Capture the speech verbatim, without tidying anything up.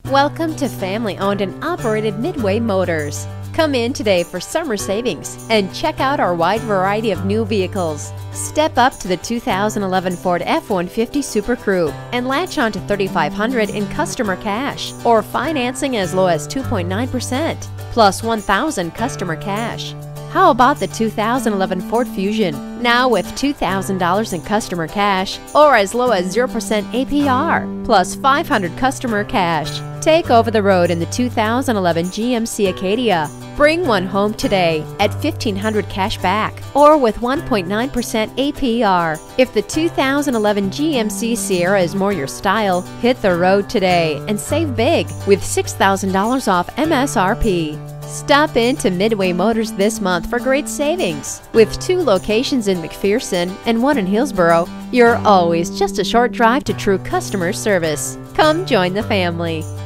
Welcome to family-owned and operated Midway Motors. Come in today for summer savings and check out our wide variety of new vehicles. Step up to the two thousand eleven Ford F one fifty Super Crew and latch on to three thousand five hundred dollars in customer cash or financing as low as two point nine percent plus one thousand dollars customer cash. How about the two thousand eleven Ford Fusion, now with two thousand dollars in customer cash or as low as zero percent A P R plus five hundred dollars customer cash. Take over the road in the two thousand eleven G M C Acadia. Bring one home today at fifteen hundred dollars cash back or with one point nine percent A P R. If the two thousand eleven G M C Sierra is more your style, hit the road today and save big with six thousand dollars off M S R P. Stop in to Midway Motors this month for great savings. With two locations in McPherson and one in Hillsboro, you're always just a short drive to true customer service. Come join the family.